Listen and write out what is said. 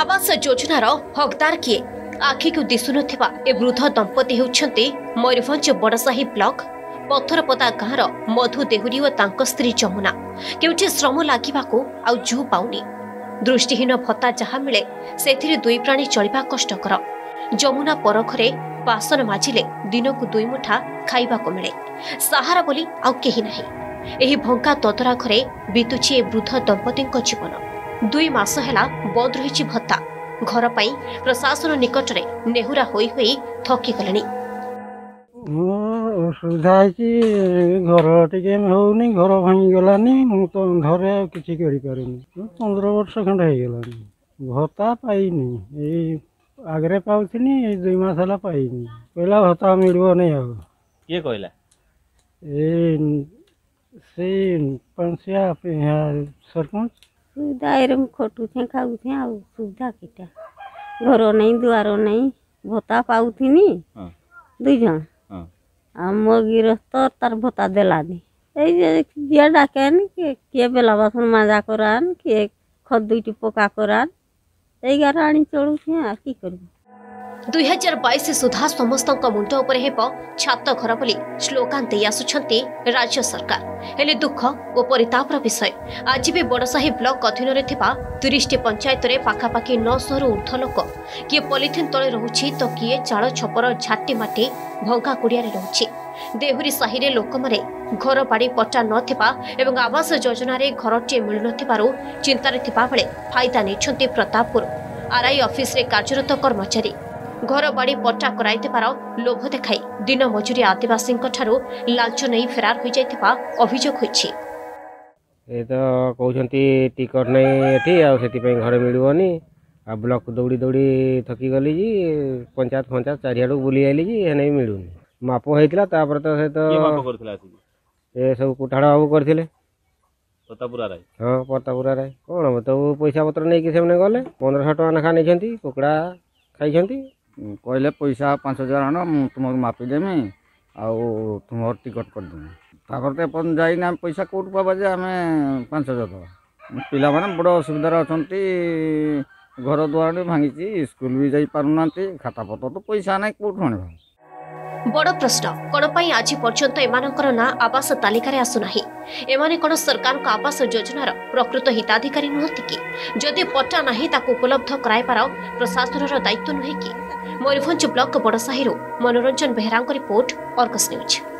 आवास योजनार हकदार किए आखि को दिशु नथिबा ए वृद्ध दंपति होउछन्ते मयूरभंज बड़साही ब्लॉक पत्थरपदा गाँवर मधु देहुरी और तांको स्त्री जमुना केउठी श्रम लागिबाको आउ जू पाउनी। दृष्टिहीन भत्ता जहा मिले सेथिरे दुई प्राणी चलिबा कष्टकर। जमुना परखरे बासन माजिले दिन को दुई मुठा खाइबाको मिले। सहारा बोली आउ केही नाही। एही भंका ततरा घरे बितुछि ए वृद्ध दंपतिଙ୍କ जीवन। 2 मास हेला बंद रही भत्ता। घर पाई प्रशासन निकट में नेहुरा होई होई थकी गले। असुविधा घर टे होनी घर भांगी गलानी तो घरे किसी कर 15 वर्ष खंड हो गलानी भत्ता पाइनी आगरे पाउनी 2 मास है पाइनी पहला भत्ता मिलव नहीं आ किए कहला से पंचिया सरपंच सुविधा खटुथे खाऊे आ सुविधा किटा घर नहीं दुआर नहीं भत्ता पाऊनी 2 जन मो गिरस्त तार भत्ता देलानी जी डाकेन किए बेला बासन मजा करान किए खद 2टी पका करान यार आनी चलुथे आ कि कर 2022 सुधा समस्त मुंड उपर हेब छात घर बोली स्लोगान दे आसुछंती राज्य सरकार। हेले दुख और परितापर विषय आज भी बड़साही ब्लॉक अधीन रे थिबा 30टी पंचायत रे पाखापाखि 900 रु ऊर्ध्व लोक किए पॉलिथिन तले रहुछि तो किए चाल छपर झाटी माटी भंगा कुड़िया रहुछि। देहुरी साही रे लोक माने घर बाड़ी पट्टा नथिबा एवं आवास योजना रे घरटे मिलु नथिबारु चिंतारे थिबा बेले फायदा नेछंती प्रतापपुर आरआई ऑफिस रे कार्यरत कर्मचारी। घर बाड़ी पट्टा कराइबार लोभ देखाई दिन मजूरी आदिवासी लांच नहीं फेरार हो जाइथिबा अभियोग होइछि। ए तो कहउछंती टिकट नहीं एठी आ सेति पे घर मिलबनी आ ब्लॉक दौड़ी दौड़ी थकी गली जी पंचायत चारियाडू बुली आइली जी ए नहीं मिलुनी माप होइतला तापर तो से तो माप करथला ए सब कुठाड़ बाबू करथिले पतापुरा राय। हां पतापुरा राय कोन तो पैसा पत्र नहीं कि सेमने गले 1500 टका नखा नहीं छंती कुकड़ा खाइछंती कहले पैसा 5000 आन तुमको मापिदेमी आउ तुम टिकट करदेमी तापर तो जाइना पैसा कौट पावा जे आम 5000 दवा पिला माने बड़ असुविधा अच्छा घर द्वार भांगी स्कूल भी जाई पारुना खाता पत्र तो पैसा ना कौट आने बड़ प्रश्न कौन पाई आज पर्यंत एमानकर ना आवास तालिकार आसुना एमाने कौन सरकार का आवास योजनार प्रकृत हिताधिकारी नुहति कि जदि पट्टा नाही ताकू उपलब्ध कराइबार प्रशासनर दायित्व नुहे कि। मयूरभंज ब्लॉक बड़साही मनोरंजन बेहरा रिपोर्ट अर्गस न्यूज।